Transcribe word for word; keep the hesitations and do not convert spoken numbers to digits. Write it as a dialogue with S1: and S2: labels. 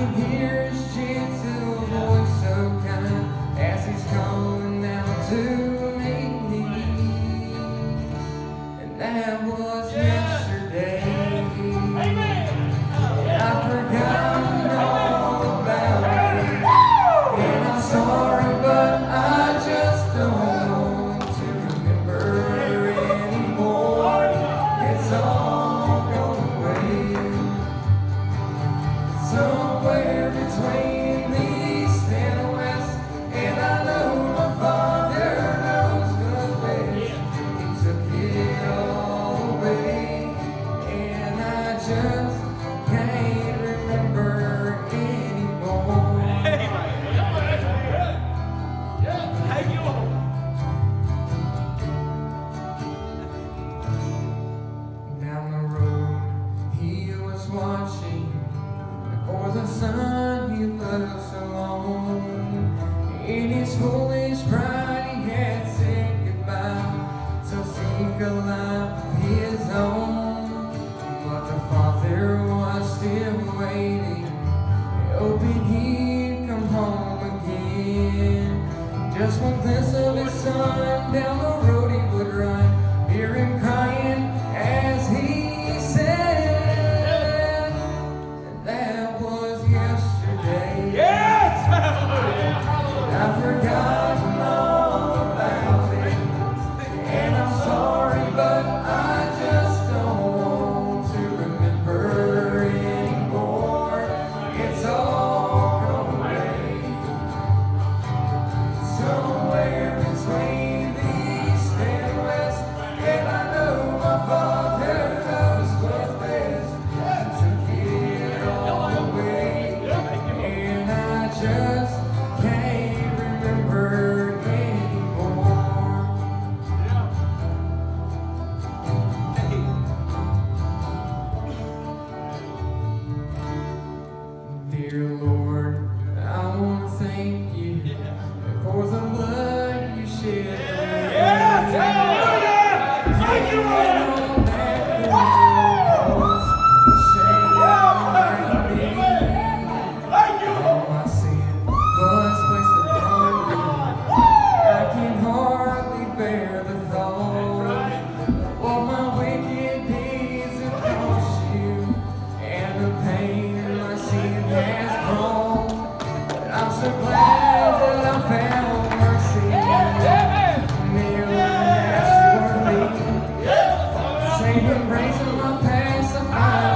S1: can hear his gentle voice so kind as he's calling out to me. And that was yesterday. I've forgotten all about it, and I'm sorry, but I just don't want to remember anymore. It's all gone away. Somewhere between the east and the west, and I know my father knows the best. He took it all away, and I just can't remember anymore. Down the road, he was watching for the sun he loved so long. In his foolish pride, he had said goodbye to seek a life of his own. But the Father was still waiting, hoping he'd come home again. Just one glimpse of his son down the road he would run, hear him crying as he said, and that was yesterday.
S2: Yes!
S1: I've forgotten all about it, and I'm sorry, but I just don't want to remember anymore. It's all gone away. Somewhere between the east and west, and I know my father knows what's best. He took it all away, and I just can't remember anymore. Dear Lord, I want to thank you for the blood you shed.
S2: Yes! Hallelujah! Thank you, Lord! Thank you, Lord!
S1: All my sin was placed upon you. I can hardly bear the thought of what my wicked deeds have cost you, and the pain my sin has brought. But I'm so glad that I found mercy, kneeling at your feet, saving grace of my past. I find